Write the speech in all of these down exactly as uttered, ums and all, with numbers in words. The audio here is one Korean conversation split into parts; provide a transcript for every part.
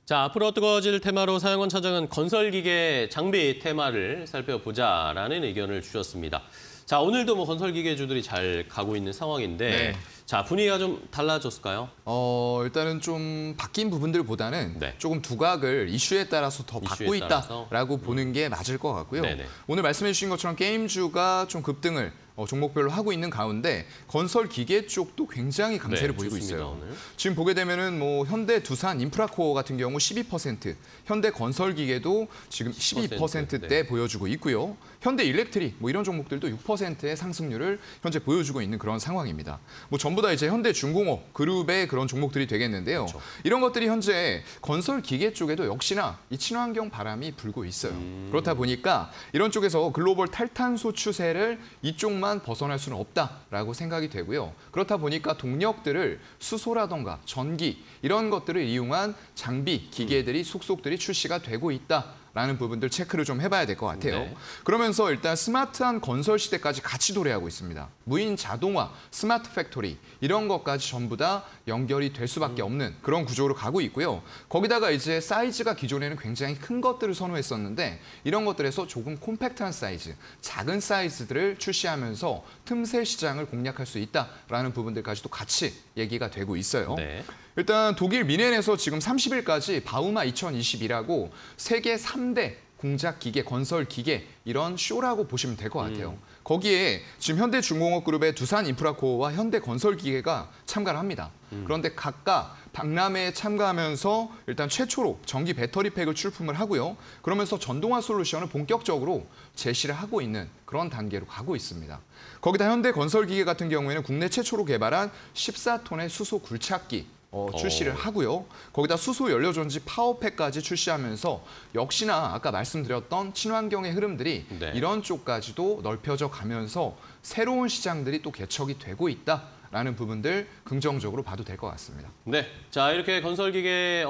자, 앞으로 뜨거워질 테마로 사연권 찾아간 건설기계 장비 테마를 살펴보자라는 의견을 주셨습니다. 자, 오늘도 뭐 건설기계주들이 잘 가고 있는 상황인데 네. 자, 분위기가 좀 달라졌을까요? 어, 일단은 좀 바뀐 부분들보다는 네. 조금 두각을 이슈에 따라서 더 이슈에 받고 따라서? 있다라고 음. 보는 게 맞을 것 같고요. 네네. 오늘 말씀해 주신 것처럼 게임주가 좀 급등을 어, 종목별로 하고 있는 가운데 건설 기계 쪽도 굉장히 강세를 네, 보이고 좋습니다, 있어요. 오늘. 지금 보게 되면은 뭐 현대 두산 인프라코어 같은 경우 십이 퍼센트, 현대 건설 기계도 지금 십이 퍼센트대 네. 보여주고 있고요. 현대 일렉트릭 뭐 이런 종목들도 육 퍼센트의 상승률을 현재 보여주고 있는 그런 상황입니다. 뭐 전부 다 이제 현대 중공업 그룹의 그런 종목들이 되겠는데요. 그렇죠. 이런 것들이 현재 건설 기계 쪽에도 역시나 이 친환경 바람이 불고 있어요. 음. 그렇다 보니까 이런 쪽에서 글로벌 탈탄소 추세를 이쪽만 벗어날 수는 없다라고 생각이 되고요. 그렇다 보니까 동력들을 수소라던가 전기 이런 것들을 이용한 장비, 기계들이 속속들이 출시가 되고 있다라는 부분들 체크를 좀 해봐야 될 것 같아요. 네. 그러면서 일단 스마트한 건설 시대까지 같이 도래하고 있습니다. 무인 자동화, 스마트 팩토리 이런 것까지 전부 다 연결이 될 수밖에 없는 그런 구조로 가고 있고요. 거기다가 이제 사이즈가 기존에는 굉장히 큰 것들을 선호했었는데 이런 것들에서 조금 콤팩트한 사이즈, 작은 사이즈들을 출시하면서 틈새 시장을 공략할 수 있다라는 부분들까지도 같이 얘기가 되고 있어요. 네. 일단 독일 미넨에서 지금 삼십 일까지 바우마 이천이십이라고 세계 삼 대 공작 기계, 건설 기계 이런 쇼라고 보시면 될 것 같아요. 음. 거기에 지금 현대중공업그룹의 두산 인프라코어와 현대건설기계가 참가를 합니다. 음. 그런데 각각 박람회에 참가하면서 일단 최초로 전기 배터리팩을 출품을 하고요. 그러면서 전동화 솔루션을 본격적으로 제시를 하고 있는 그런 단계로 가고 있습니다. 거기다 현대건설기계 같은 경우에는 국내 최초로 개발한 십사 톤의 수소 굴착기 어, 출시를 오. 하고요. 거기다 수소 연료전지 파워팩까지 출시하면서 역시나 아까 말씀드렸던 친환경의 흐름들이 네. 이런 쪽까지도 넓혀져 가면서 새로운 시장들이 또 개척이 되고 있다라는 부분들 긍정적으로 봐도 될 것 같습니다. 네, 자 이렇게 건설기계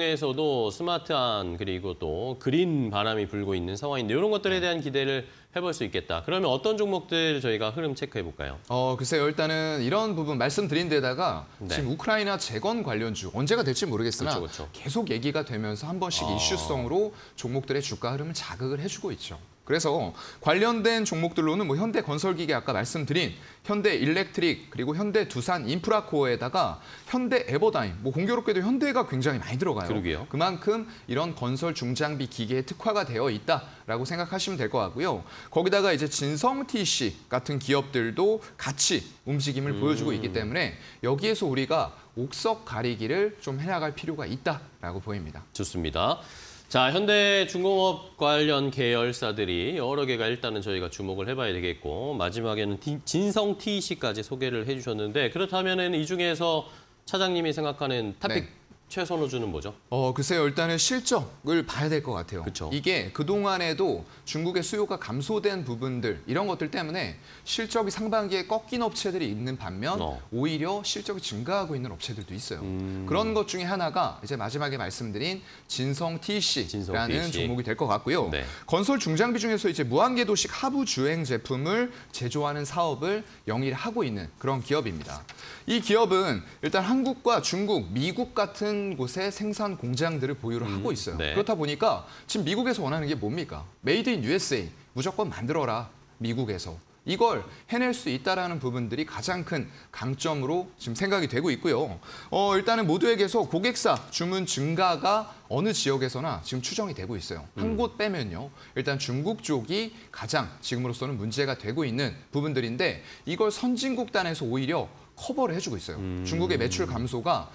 업종에서도 스마트한 그리고 또 그린 바람이 불고 있는 상황인데 이런 것들에 대한 기대를 해볼 수 있겠다. 그러면 어떤 종목들 저희가 흐름 체크해 볼까요? 어, 글쎄요. 일단은 이런 부분 말씀드린 데다가 네. 지금 우크라이나 재건 관련주 언제가 될지 모르겠으나 그렇죠, 그렇죠. 계속 얘기가 되면서 한 번씩 아. 이슈성으로 종목들의 주가 흐름을 자극을 해주고 있죠. 그래서 관련된 종목들로는 뭐 현대건설기계 아까 말씀드린 현대일렉트릭 그리고 현대두산 인프라코어에다가 현대에버다임 뭐 공교롭게도 현대가 굉장히 많이 들어가요. 그러게요. 그만큼 이런 건설 중장비 기계에 특화가 되어 있다라고 생각하시면 될 것 같고요. 거기다가 이제 진성티씨 같은 기업들도 같이 움직임을 음. 보여주고 있기 때문에 여기에서 우리가 옥석 가리기를 좀 해나갈 필요가 있다라고 보입니다. 좋습니다. 자, 현대중공업 관련 계열사들이 여러 개가 일단은 저희가 주목을 해봐야 되겠고 마지막에는 진성 티씨까지 소개를 해주셨는데 그렇다면 이 중에서 차장님이 생각하는 탑픽 네. 최선호주는 뭐죠? 어, 글쎄요. 일단은 실적을 봐야 될 것 같아요. 그쵸. 이게 그동안에도 중국의 수요가 감소된 부분들 이런 것들 때문에 실적이 상반기에 꺾인 업체들이 있는 반면 어. 오히려 실적이 증가하고 있는 업체들도 있어요. 음. 그런 것 중에 하나가 이제 마지막에 말씀드린 진성 티씨라는 진성 티씨. 종목이 될 것 같고요. 네. 건설 중장비 중에서 이제 무한궤도식 하부 주행 제품을 제조하는 사업을 영위를 하고 있는 그런 기업입니다. 이 기업은 일단 한국과 중국, 미국 같은 곳에 생산 공장들을 보유를 음, 하고 있어요. 네. 그렇다 보니까 지금 미국에서 원하는 게 뭡니까? 메이드 인 유에스에이, 무조건 만들어라, 미국에서. 이걸 해낼 수 있다는 부분들이 가장 큰 강점으로 지금 생각이 되고 있고요. 어, 일단은 모두에게서 고객사 주문 증가가 어느 지역에서나 지금 추정이 되고 있어요. 한 곳 빼면요. 일단 중국 쪽이 가장 지금으로서는 문제가 되고 있는 부분들인데 이걸 선진국 단에서 오히려 커버를 해주고 있어요. 음. 중국의 매출 감소가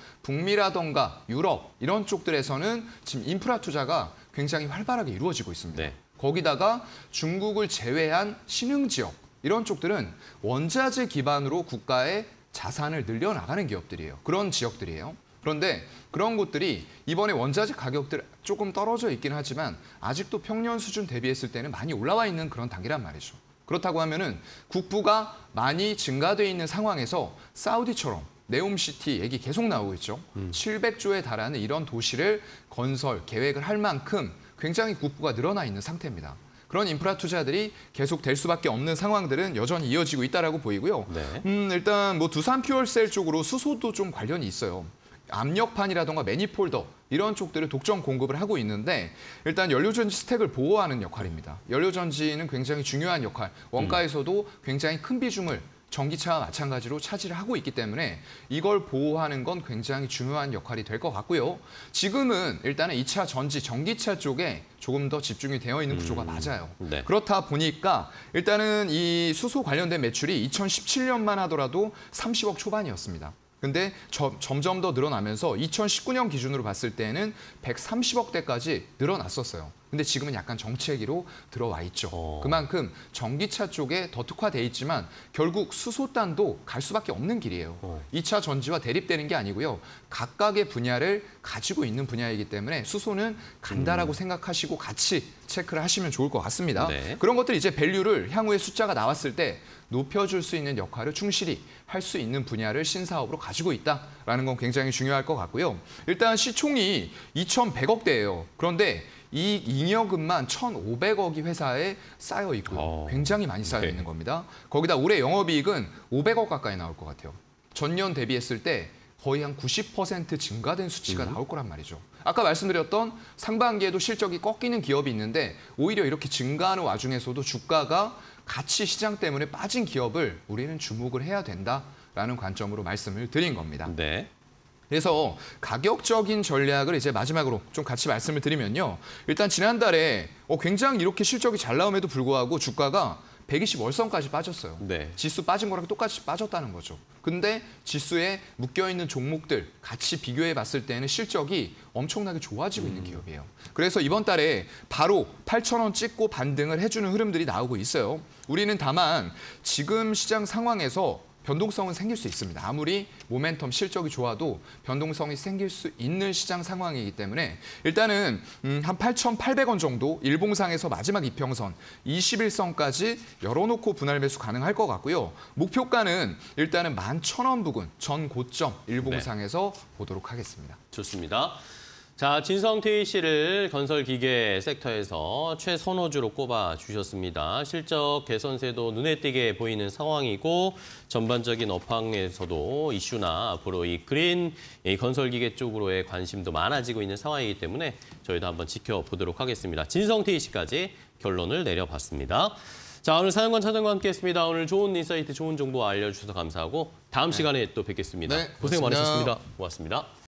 북미라던가 유럽 이런 쪽들에서는 지금 인프라 투자가 굉장히 활발하게 이루어지고 있습니다. 네. 거기다가 중국을 제외한 신흥 지역 이런 쪽들은 원자재 기반으로 국가의 자산을 늘려나가는 기업들이에요. 그런 지역들이에요. 그런데 그런 곳들이 이번에 원자재 가격들 조금 떨어져 있긴 하지만 아직도 평년 수준 대비했을 때는 많이 올라와 있는 그런 단계란 말이죠. 그렇다고 하면은 국부가 많이 증가돼 있는 상황에서 사우디처럼 네옴시티 얘기 계속 나오고 있죠. 음. 칠백조에 달하는 이런 도시를 건설 계획을 할 만큼 굉장히 국부가 늘어나 있는 상태입니다. 그런 인프라 투자들이 계속 될 수밖에 없는 상황들은 여전히 이어지고 있다라고 보이고요. 네. 음, 일단 뭐 두산 퓨얼셀 쪽으로 수소도 좀 관련이 있어요. 압력판이라던가 매니폴더 이런 쪽들을 독점 공급을 하고 있는데 일단 연료전지 스택을 보호하는 역할입니다. 연료전지는 굉장히 중요한 역할, 원가에서도 굉장히 큰 비중을 전기차와 마찬가지로 차지를 하고 있기 때문에 이걸 보호하는 건 굉장히 중요한 역할이 될 것 같고요. 지금은 일단은 이 차 전지, 전기차 쪽에 조금 더 집중이 되어 있는 구조가 맞아요. 네. 그렇다 보니까 일단은 이 수소 관련된 매출이 이천십칠 년만 하더라도 삼십억 초반이었습니다. 근데 저, 점점 더 늘어나면서 이천십구 년 기준으로 봤을 때는 백삼십억대까지 늘어났었어요. 근데 지금은 약간 정체기로 들어와 있죠. 어. 그만큼 전기차 쪽에 더 특화돼 있지만 결국 수소단도 갈 수밖에 없는 길이에요. 어. 이 차 전지와 대립되는 게 아니고요. 각각의 분야를 가지고 있는 분야이기 때문에 수소는 간다라고 음. 생각하시고 같이 체크를 하시면 좋을 것 같습니다. 네. 그런 것들 이제 밸류를 향후에 숫자가 나왔을 때 높여줄 수 있는 역할을 충실히 할 수 있는 분야를 신사업으로 가지고 있다라는 건 굉장히 중요할 것 같고요. 일단 시총이 이천백억대예요. 그런데 이 잉여금만 천오백억이 회사에 쌓여 있고요. 어. 굉장히 많이 쌓여 네. 있는 겁니다. 거기다 올해 영업이익은 오백억 가까이 나올 것 같아요. 전년 대비했을 때 거의 한 구십 퍼센트 증가된 수치가 음. 나올 거란 말이죠. 아까 말씀드렸던 상반기에도 실적이 꺾이는 기업이 있는데 오히려 이렇게 증가하는 와중에서도 주가가 가치 시장 때문에 빠진 기업을 우리는 주목을 해야 된다라는 관점으로 말씀을 드린 겁니다. 네. 그래서 가격적인 전략을 이제 마지막으로 좀 같이 말씀을 드리면요. 일단 지난달에 어, 굉장히 이렇게 실적이 잘 나옴에도 불구하고 주가가 백이십 월선까지 빠졌어요. 네. 지수 빠진 거랑 똑같이 빠졌다는 거죠. 근데 지수에 묶여있는 종목들 같이 비교해 봤을 때는 실적이 엄청나게 좋아지고 있는 기업이에요. 그래서 이번 달에 바로 팔천 원 찍고 반등을 해주는 흐름들이 나오고 있어요. 우리는 다만 지금 시장 상황에서 변동성은 생길 수 있습니다. 아무리 모멘텀 실적이 좋아도 변동성이 생길 수 있는 시장 상황이기 때문에 일단은 음, 한 팔천팔백 원 정도 일봉상에서 마지막 이평선 이십일 선까지 열어놓고 분할 매수 가능할 것 같고요. 목표가는 일단은 만 천 원 부근 전 고점 일봉상에서 보도록 하겠습니다. 좋습니다. 자, 진성태 씨를 건설기계 섹터에서 최선호주로 꼽아 주셨습니다. 실적 개선세도 눈에 띄게 보이는 상황이고 전반적인 업황에서도 이슈나 앞으로 이 그린 이 건설기계 쪽으로의 관심도 많아지고 있는 상황이기 때문에 저희도 한번 지켜보도록 하겠습니다. 진성태 씨까지 결론을 내려봤습니다. 자, 오늘 사연관 차장과 함께했습니다. 오늘 좋은 인사이트, 좋은 정보 알려주셔서 감사하고 다음 네. 시간에 또 뵙겠습니다. 네, 고생 고맙습니다. 많으셨습니다. 고맙습니다.